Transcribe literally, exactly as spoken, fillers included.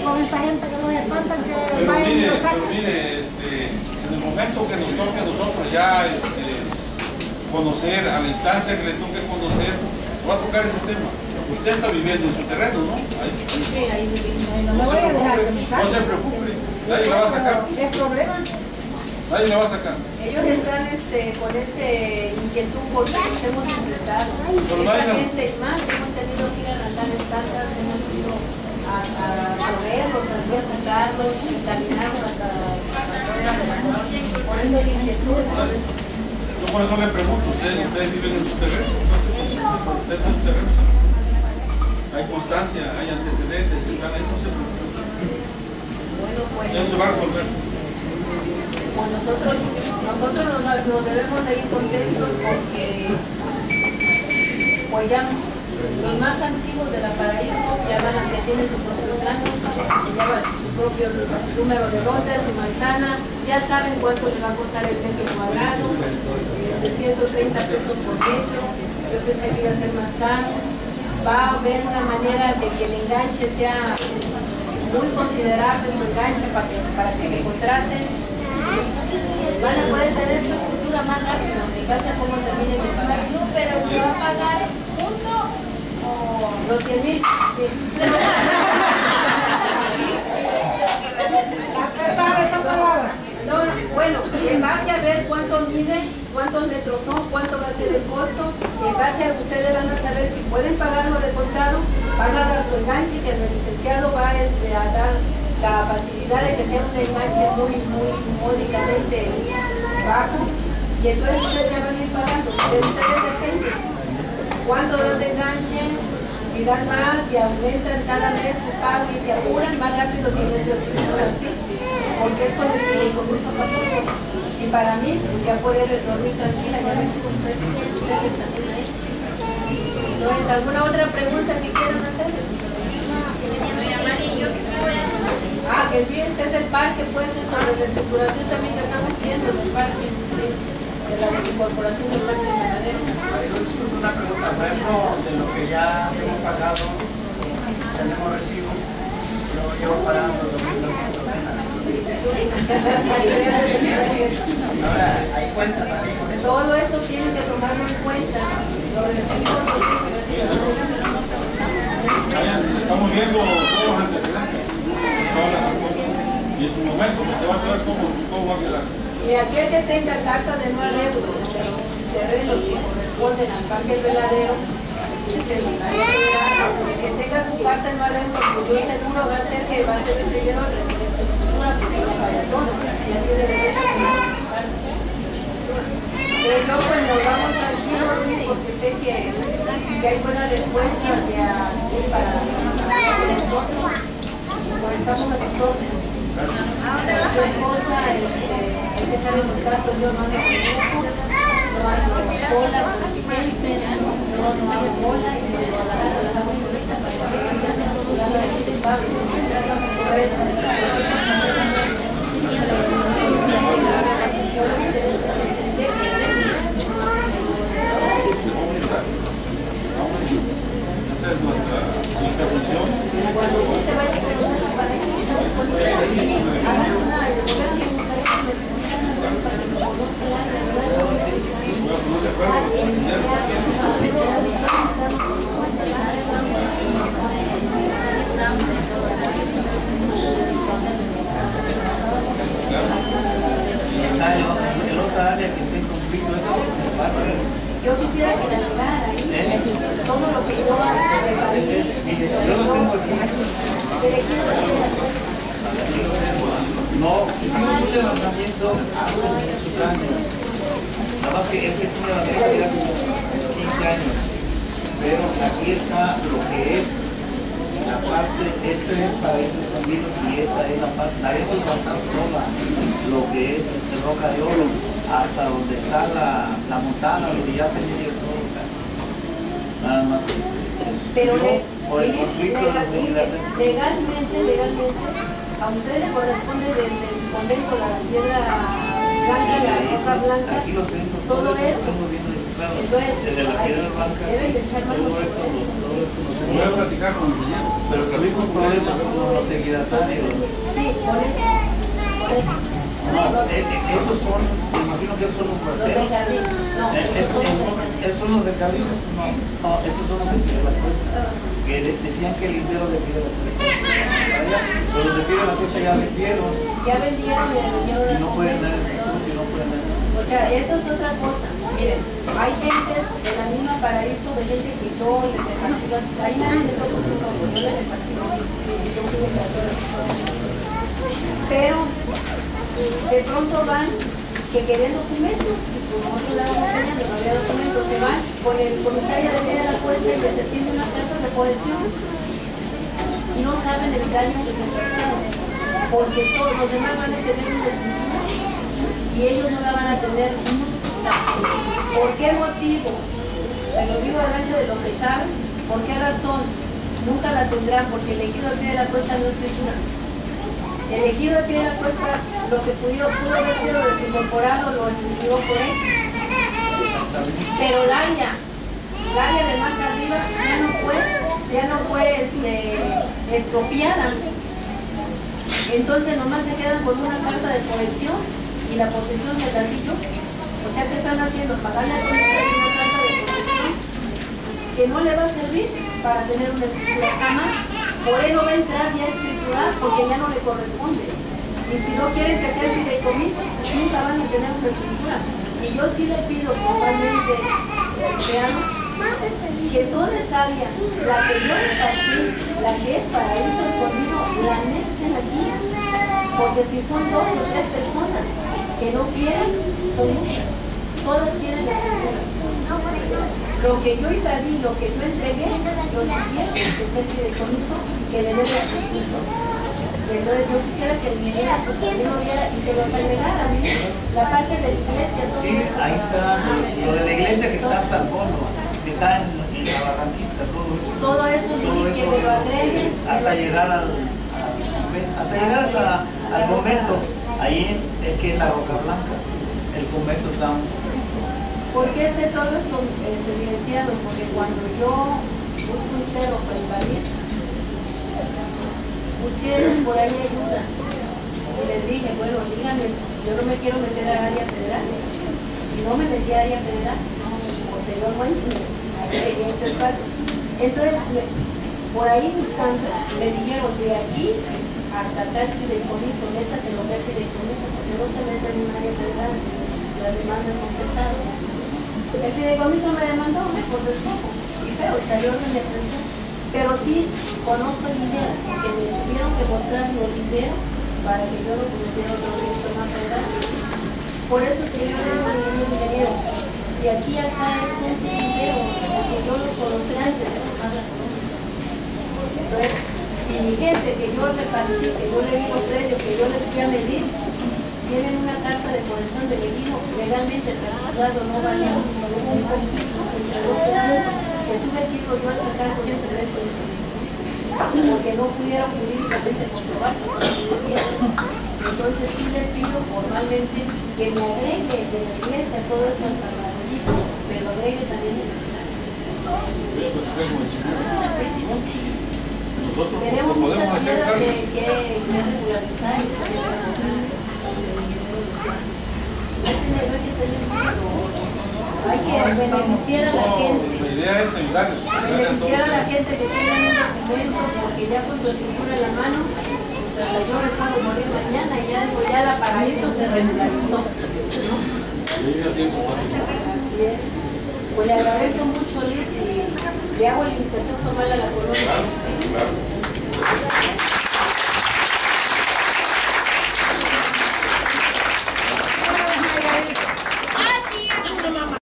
con esa gente que nos espantan que Pero vayan mire, y lo pero saquen. mire, este, en el momento que nos toque a nosotros ya este, conocer, a la instancia que le toque conocer, va a tocar ese tema. Usted está viviendo en su terreno, ¿no? Ahí. Sí, ahí no No me se voy a dejar que me preocupe, no se saquen. preocupe, nadie la va a sacar, ¿Es problema? nadie la va a sacar. Ellos están este, con ese inquietud porque nos hemos intentado. Pero Esta vayan. gente y más hemos tenido que ir a arrancar estacas, hemos ido a, a correrlos, así a sacarlos y caminarlos hasta afuera de la colonia. Por eso la inquietud, por eso. Yo por eso le pregunto, ¿ustedes, ustedes viven en su terreno? ¿Ustedes en su terreno? Hay constancia, hay antecedentes, están ahí, no se preocupen. Bueno, pues, Eso se va a resolver. pues nosotros, nosotros nos, nos debemos de ir contentos porque pues ya los más antiguos de la Paraíso ya van a que tienen su propio plano, llevan su propio número de lotes, su manzana, ya saben cuánto le va a costar el metro cuadrado, de ciento treinta pesos por metro. Yo pensé que iba a ser más caro. Va a haber una manera de que el enganche sea muy considerable, su enganche para que, para que se contraten. Van a poder tener su cultura más rápido, en base a cómo terminen de pagar. No, pero se va a pagar junto o... Los cien mil, sí. Está pesada esa palabra. No, bueno, en base a ver cuánto mide, cuántos metros son, cuánto va a ser el costo, en base a ustedes van a saber si pueden pagarlo de contado, van a dar su enganche, que el licenciado va este, a dar la facilidad de que sea un enganche muy, muy módicamente bajo, y entonces ustedes ya van a ir pagando. De ustedes depende cuánto dan de enganche, si dan más, si aumentan cada mes su pago y se apuran, más rápido tiene su escritura, ¿sí? Porque es con el fideicomiso Acapulco. Y para mí, ya puede dormir tranquila, ya me estoy con presidente, ustedes también ahí. Entonces, ¿alguna otra pregunta que quieran hacer? Ah, que el bien es del parque, pues, es sobre la estructuración también que estamos viendo del parque, sí, de la desincorporación del parque de Ganadero. Disculpe una pregunta, por ejemplo, de lo que ya hemos pagado, tenemos recibo, yo llevo pagando dos mil doscientos pesos. Ahora, hay cuenta también con eso. Todo eso tienen que tomarlo en cuenta. Los recibos no se reciben. Estamos viendo todos los antecedentes, todas las cosas, y en su momento se va a saber cómo, cómo va a quedar. Y aquel que tenga carta de no adeudo de los terrenos que corresponden al Parque El Veladero, que es el área federal, el que tenga su carta de no adeudo, pues yo seguro va a ser que va a ser el primero en recibir su escritura, porque no falla todo, ya tiene derecho a tener sus cartas. Pero yo pues nos vamos tranquilos, porque sé que, que hay buena respuesta de a, para, para nosotros, pues estamos a sus órdenes. Cualquier cosa, este, hay que estar en contacto, yo no ando con grupo, no ando sola, solamente, no, no hago bola, y de Guadalajara la hago solita para que vean la gente de Pablo. Esa es nuestra, nuestra función. Cuando usted vaya a conocer la parecida, hagas una de lugar que gustaría que me visitaran para que me conozcan la ciudad. No se acuerdan. Está el el otra área que esté en conflicto, eso es el barrio. Yo quisiera que la llegara ahí, todo lo que yo hago, Ese es, mire, yo lo tengo aquí. No, hicimos un levantamiento hace muchos años. Nada más que este es un levantamiento de hace quince años. Pero aquí está lo que es la parte, este es para estos escondidos y esta es la parte, la hemos levantado toda lo que es este, roca de oro, hasta donde está la, la montana, donde ya tenía todo casi. Nada más es, pero yo, le, por el le- conflicto de los legal- militares. legalmente, legalmente, a ustedes les corresponde desde el convento la piedra blanca y la roca blanca, Aquí lo tengo, todo eso lo eso. tengo viendo. claro, Entonces, desde la hay- piedra blanca, deben de echar mano todo sobre esto, eso. todo esto no se Voy a platicar con el ingeniero. pero que tuvimos problemas con los ejidatarios. Sí, por eso. Por eso. No, eh, eh, esos son, me imagino que esos son los Los del parteros. jardín. No, Eh, esos Esos son los del son, jardín. esos son los de Calinos, no, no, estos son los de Pie de la Cuesta, que de- decían que el lindero de Pie de la Cuesta, para allá, pero los de Pie de la Cuesta ya vendieron Ya vendieron y vendieron y la no pueden dar ese cosa. punto y no pueden dar ese punto. O sea, eso es otra cosa. Miren, hay gentes en la misma Paraíso de gente que yo le repartí las... Ahí nadie me tocó su solo, yo le repartí lo que yo tuve que hacer. Pero de pronto van que querían documentos y como otro lado no tenían, no había documentos, se van con el comisario de Pie de la Cuesta y les extiende unas cartas de posesión y no saben el daño que se causaron, porque todos los demás van a tener una escritura y ellos no la van a tener. ¿Por qué motivo? Se lo digo delante de lo que saben. ¿Por qué razón? Nunca la tendrán porque el ejido de Pie de la Cuesta no es escritura. El ejido de Pie de la Cuesta, lo que pudo, pudo haber sido desincorporado, lo escribió por él. Pero Laña, Laña de más arriba, ya no fue, ya no fue este, expropiada. Entonces nomás se quedan con una carta de posesión y la posesión se las di yo. O sea, ¿qué están haciendo? Pagarle a comisario una carta de posesión que no le va a servir para tener una escritura jamás. Por él no va a entrar ya a escriturar porque ya no le corresponde. Y si no quieren que sea el fideicomiso, nunca van a tener una escritura. Y yo sí le pido formalmente, vean, que toda esa área, la que yo le pasé, la que es Paraíso Escondido, la anexen aquí. Porque si son dos o tres personas que no quieren, son muchas. Todas quieren la escritura. Lo que yo invadí, lo que yo entregué, yo sí quiero que sea el fideicomiso que le dé la escritura. Entonces yo quisiera que el ingeniero pues, también lo viera y que los agregara, ¿sí? La parte de la iglesia, todo Sí, eso. ahí está, lo de la iglesia que está hasta el fondo, que está en, en la barranquita, todo eso. Todo eso, Todo que me lo agreguen. hasta llegar al, al convento, hasta llegar hasta, al convento, ahí es que es la Roca Blanca, el convento está un... ¿Por qué sé todo esto, este, licenciado? Porque cuando yo busco un cero para invadir, busqué por ahí ayuda. Y les dije, bueno, díganme, yo no me quiero meter a área federal. Y no me metí a área federal. Posteriormente, ahí llegué a ese espacio. Entonces, me- por ahí buscando, me dijeron de aquí hasta acá es fideicomiso, neta se lo ve fideicomiso, porque no se mete en un área federal. Las demandas son pesadas. El fideicomiso me demandó ¿no? por despojo y feo, y salió orden de presión. Pero sí conozco el dinero, que me tuvieron que mostrar los videos para que yo lo pudiera no esto más federal. Por eso es que yo le digo al ingeniero, y aquí acá es un dinero, porque yo lo conocí antes de tomar la colonia. Entonces, si mi gente que yo repartí, que yo le di los precios, que yo les fui a medir, tienen una carta de posesión del ejido legalmente registrado, no valía un conflicto entre dos personas que tuve que ir yo a sacar con el derecho de porque no pudieron jurídicamente comprobar que no existía. Entonces sí le pido formalmente que me agregue de la iglesia todo eso hasta la rodilla, pero agregue también el Voy a platicar con el ingeniero. Nosotros tenemos lo podemos muchas hacer, tierras que, Carlos. que, que regularizar y que hay que beneficiar a la No, gente, la idea es ayudarles. ayudarle a beneficiar a la todos. gente que tenga un documento, porque ya con su escritura en la mano, pues hasta yo me puedo morir mañana y ya, digo, ya la Paraíso se regularizó, ¿no? Llega tiempo fácil. Así es. Pues le agradezco mucho, Liz, y le hago la invitación formal a la colonia. Claro.